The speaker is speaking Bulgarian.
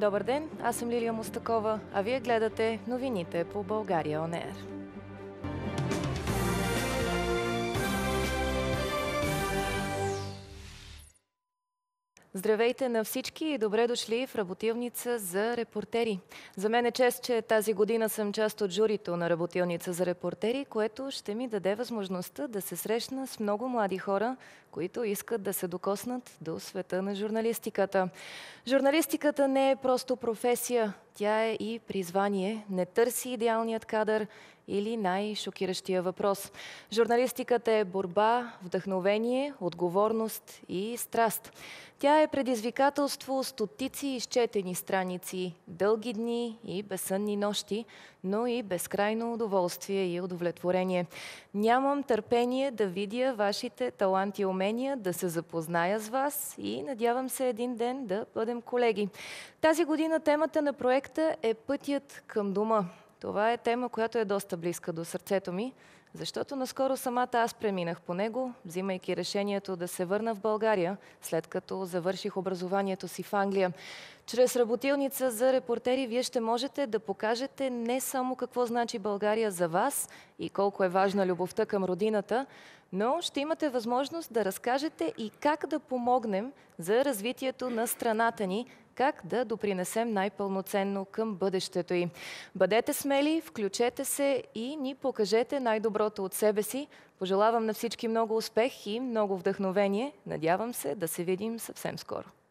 Добър ден, аз съм Лилия Мустакова, а вие гледате новините по България On Air. Здравейте на всички и добре дошли в Работилница за репортери. За мен е чест, че тази година съм част от журито на Работилница за репортери, което ще ми даде възможността да се срещна с много млади хора, които искат да се докоснат до света на журналистиката. Журналистиката не е просто професия, тя е и призвание. Не търси идеалният кадър или най-шокиращия въпрос. Журналистиката е борба, вдъхновение, отговорност и страст. Тя е предизвикателство, стотици изчетени страници, дълги дни и безсънни нощи, но и безкрайно удоволствие и удовлетворение. Нямам търпение да видя вашите таланти и умения, да се запозная с вас и надявам се един ден да бъдем колеги. Тази година темата на проекта е Пътят към дома. Това е тема, която е доста близка до сърцето ми, защото наскоро самата аз преминах по него, взимайки решението да се върна в България, след като завърших образованието си в Англия. Чрез Работилница за репортери вие ще можете да покажете не само какво значи България за вас и колко е важна любовта към родината, но ще имате възможност да разкажете и как да помогнем за развитието на страната ни, как да допринесем най-пълноценно към бъдещето й. Бъдете смели, включете се и ни покажете най-доброто от себе си. Пожелавам на всички много успех и много вдъхновение. Надявам се да се видим съвсем скоро.